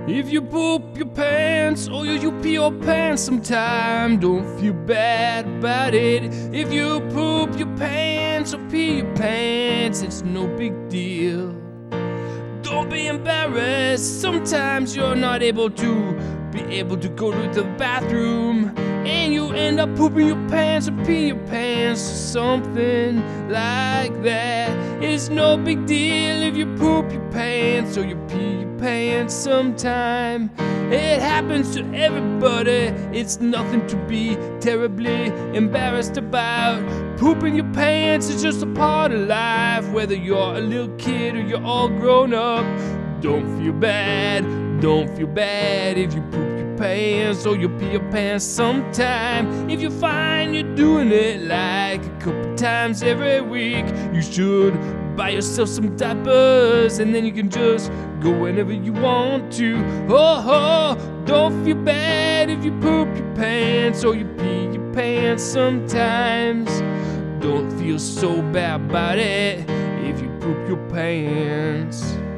If you poop your pants or you pee your pants sometime, don't feel bad about it. If you poop your pants or pee your pants, it's no big deal. Don't be embarrassed, sometimes you're not able to go to the bathroom, and you end up pooping your pants or pee your pants or something like that. It's no big deal if you poop your pants or you pee your pants sometime. It happens to everybody, it's nothing to be terribly embarrassed about. Pooping your pants is just a part of life, whether you're a little kid or you're all grown up. Don't feel bad if you poop your pants or you pee your pants sometime. If you find you're doing it like a couple times every week, you should buy yourself some diapers, and then you can just go whenever you want to. Oh, don't feel bad if you poop your pants or you pee your pants sometimes. Don't feel so bad about it if you poop your pants.